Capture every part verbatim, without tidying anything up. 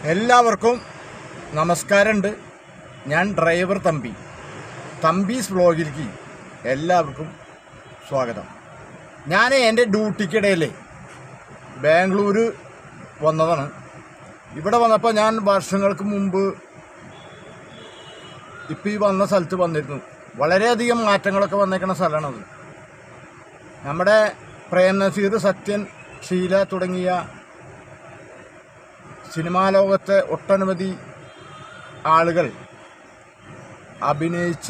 എല്ലാവർക്കും നമസ്കാരമുണ്ട്. ഞാൻ ഡ്രൈവർ തമ്പി, തമ്പീസ് വ്ളോഗിലേക്ക് എല്ലാവർക്കും സ്വാഗതം. ഞാൻ എൻ്റെ ഡ്യൂട്ടിക്കിടയിൽ ബാംഗ്ലൂർ വന്നതാണ്. ഇവിടെ വന്നപ്പോൾ ഞാൻ വർഷങ്ങൾക്ക് മുമ്പ് ഇപ്പോൾ ഈ വന്ന സ്ഥലത്ത് വന്നിരുന്നു. വളരെയധികം മാറ്റങ്ങളൊക്കെ വന്നേക്കുന്ന സ്ഥലമാണത്. നമ്മുടെ പ്രേം നസീർ, സത്യൻ, ഷീല തുടങ്ങിയ സിനിമാ ലോകത്തെ ഒട്ടനവധി ആളുകൾ അഭിനയിച്ച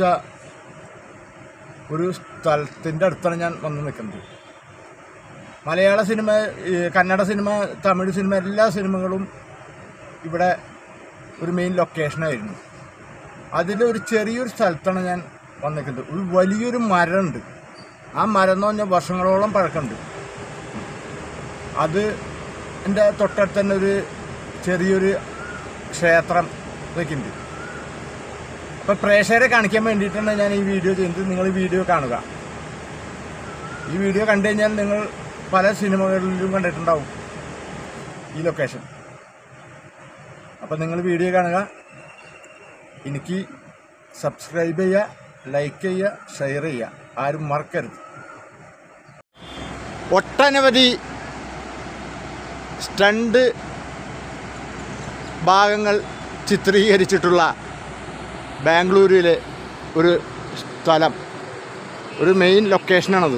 ഒരു സ്ഥലത്തിൻ്റെ അടുത്താണ് ഞാൻ വന്ന് നിൽക്കുന്നത്. മലയാള cinema, Kannada cinema, Tamil cinema, എല്ലാ സിനിമകളും ഇവിടെ ഒരു മെയിൻ ലൊക്കേഷനായിരുന്നു. അതിലൊരു ചെറിയൊരു സ്ഥലത്താണ് ഞാൻ വന്നിരിക്കുന്നത്. ഒരു വലിയൊരു മരമുണ്ട്. ആ മരം എന്ന് പറഞ്ഞാൽ വർഷങ്ങളോളം പഴക്കമുണ്ട്. അത് എൻ്റെ തൊട്ടടുത്ത് തന്നെ ഒരു ചെറിയൊരു ക്ഷേത്രം വയ്ക്കുന്നുണ്ട്. അപ്പോൾ പ്രേക്ഷകരെ കാണിക്കാൻ വേണ്ടിയിട്ടാണ് ഞാൻ ഈ വീഡിയോ ചെയ്യുന്നത്. നിങ്ങൾ ഈ വീഡിയോ കാണുക. ഈ വീഡിയോ കണ്ടു കഴിഞ്ഞാൽ നിങ്ങൾ പല സിനിമകളിലും കണ്ടിട്ടുണ്ടാവും ഈ ലൊക്കേഷൻ. അപ്പോൾ നിങ്ങൾ വീഡിയോ കാണുക. എനിക്ക് സബ്സ്ക്രൈബ് ചെയ്യുക, ലൈക്ക് ചെയ്യുക, ഷെയർ ചെയ്യുക, ആരും മറക്കരുത്. ഒട്ടനവധി സ്റ്റണ്ട് ഭാഗങ്ങൾ ചിത്രീകരിച്ചിട്ടുള്ള ബാംഗ്ലൂരിലെ ഒരു സ്ഥലം, ഒരു മെയിൻ ലൊക്കേഷനാണത്.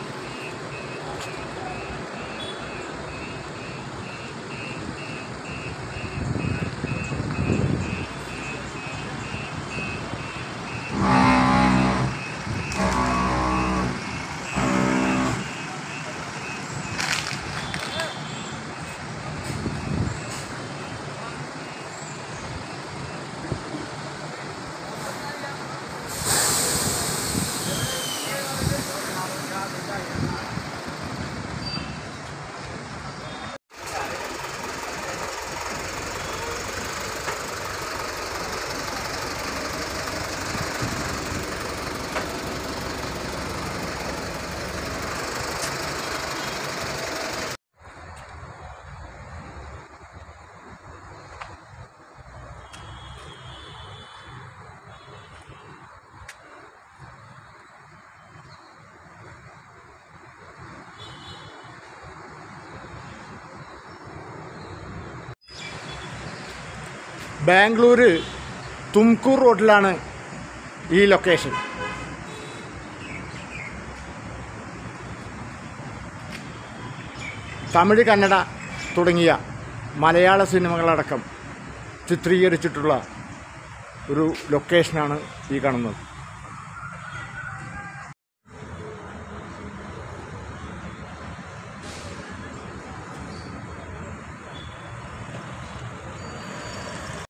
ബാംഗ്ലൂർ തുംകൂർ റോഡിലാണ് ഈ ലൊക്കേഷൻ. തമിഴ്, കന്നഡ തുടങ്ങിയ മലയാള സിനിമകളടക്കം ചിത്രീകരിച്ചിട്ടുള്ള ഒരു ലൊക്കേഷനാണ് ഈ കാണുന്നത്.